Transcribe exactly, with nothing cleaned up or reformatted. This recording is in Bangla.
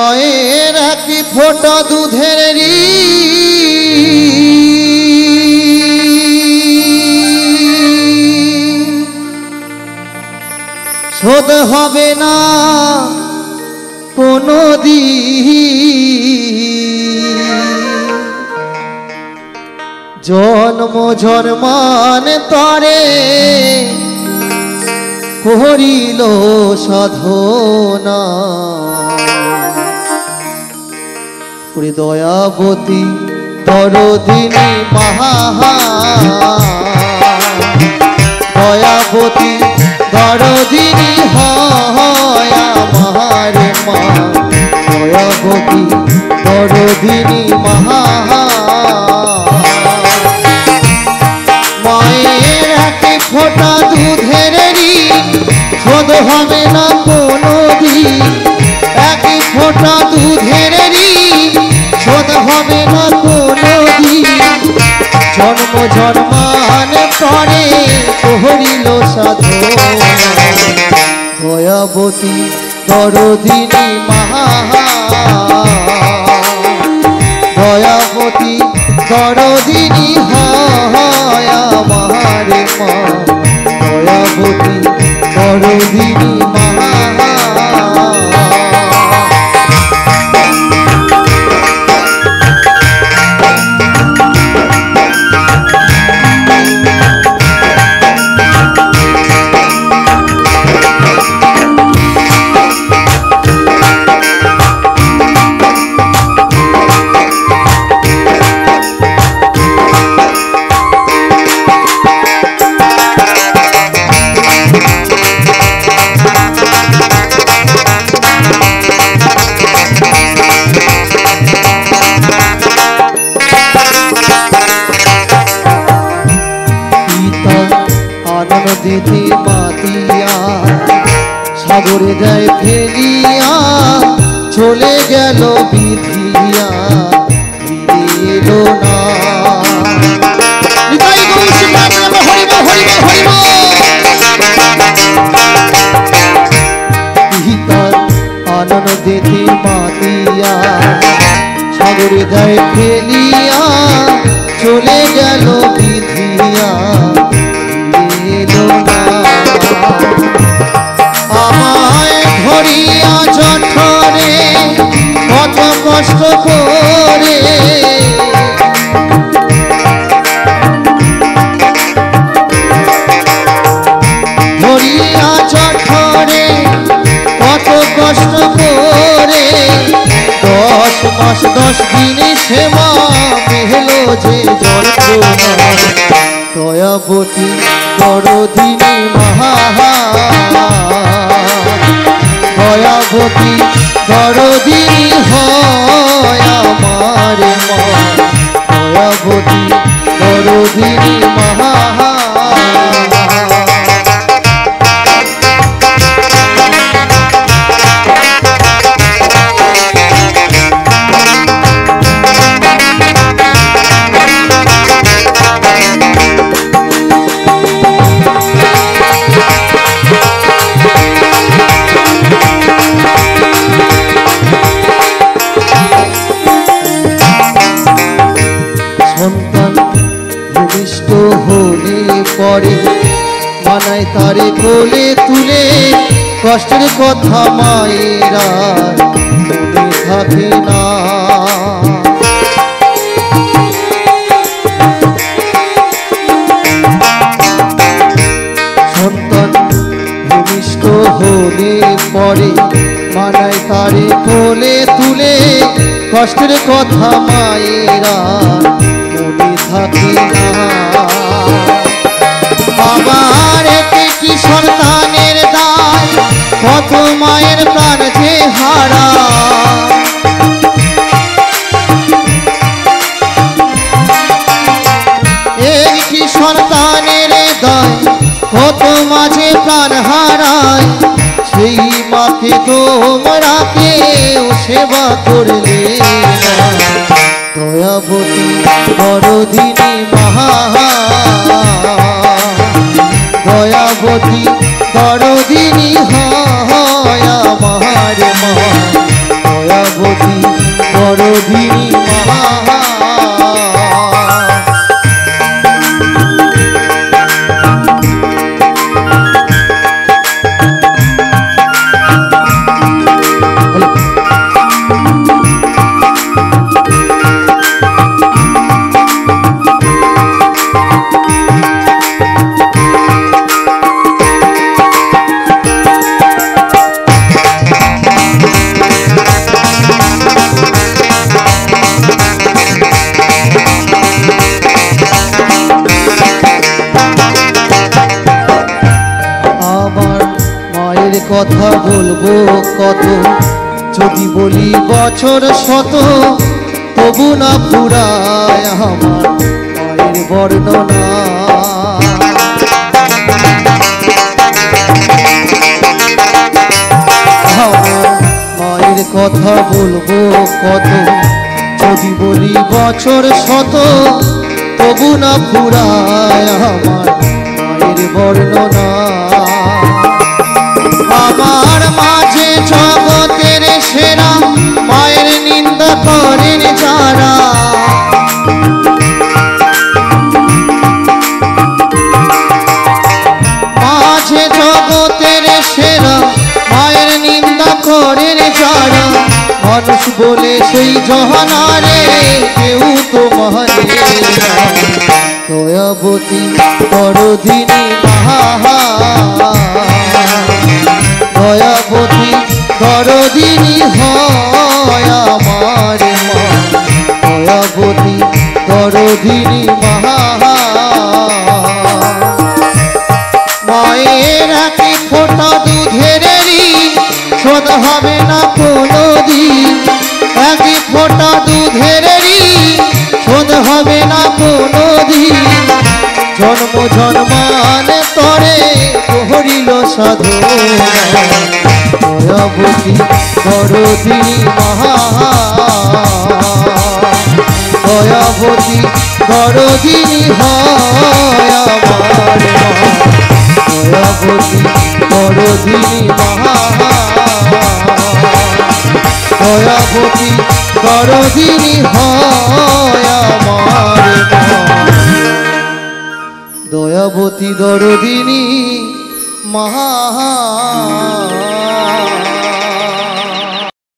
মায়ের এক ফোঁটা দুধের শোধ হবে না কোনো দিন। জন্ম জন্মান তরে করিল সাধনা, দয়াবতী দরদিনী মহা, দয়াবতী দরদিনী হয় আমার মা, দয়াবতী দরদিনী মহা। মায়ের এক ফোঁটা দুধের ঋণ শোধ হবে না কোনো দিন, এক ফোঁটা দুধের ঋণ শোধ হবে না কোনো দিন। জন্ম জন্মান পরে করিল সাধনা, দয়াবতী দরদিনী মহা, দয়াবতী দরদিনী হয় আমার মা, দয়াবতী দরদিনী মহা। দিদি মাতিয়া সাগরে যায় ফেলিয়া, চলে গেল বিধিয়া ফিরে এলো না। আনন্দ দিদি মাতিয়া সাগরে যায় ফেলিয়া, চলে গেল বিধিয়া আমায় ধরিয়া জঠরে কত কষ্ট করে, ধরিয়া জঠরে কত কষ্ট করে, দশ মাস দশ দিন সেবা মেহলো যে যন্ত্রণা, দয়াবতী দরদিনী মহা, দয়াবতী দরদিনী হয় আমার মা, দয়াবতী দরদিনী মহা। পরে মানায় তারে কোলে তুলে, কষ্টের কথা মায়েরা মনে থাকে না। সন্তান ভূমিষ্ঠ হলে পরে মানায় তারে কোলে তুলে, কষ্টের কথা মায়েরা মনে থাকে না। আমার একটি সন্তানের দায় কত মায়ের প্রাণ যে হারা, একটি সন্তানের দায় কত মাঝে প্রাণ হারায়, সেই মাকে তোমরা কেউ সেবা করলে না, দয়াবতী দরদিনী মহা, দয়াবতী দরদিনী হয় আমার মা, দয়াবতী কথা বলবো কত, যদি বলি বছর শত, তবু না ফুরায় আমার মায়ের বর্ণনা। আমার মায়ের কথা বলবো কত, যদি বলি বছর শত, তবু না ফুরায় আমার মায়ের বর্ণনা। আমার মাঝে জগতের সেরা, মায়ের নিন্দা করেন যারা। মাঝে জগতের সেরা, মায়ের নিন্দা করেন যারা। মানুষ বলে সেই জহানারে কেউ তো মানে না। দয়াবতী দরদিনী মা, দয়াবতী দরদিনী হয় আমার মা। দয়াবতী দরদিনী মা, মায়ের একই ফোঁটা দুধের ঋণ শোধ হবে না কোনো দিন। একই ফোঁটা দুধের ঋণ শোধ হবে না কোনো দিন। জন্ম জন্মানে তরে করিল সাধনা। দয়াবতী দরদিনী মা, দয়াবতী দরদিনী হয় আমার মা। দয়াবতী দরদিনী মা, দয়াবতী দরদিনী হয় আমার মা। দয়াবতী দরদিনী মা।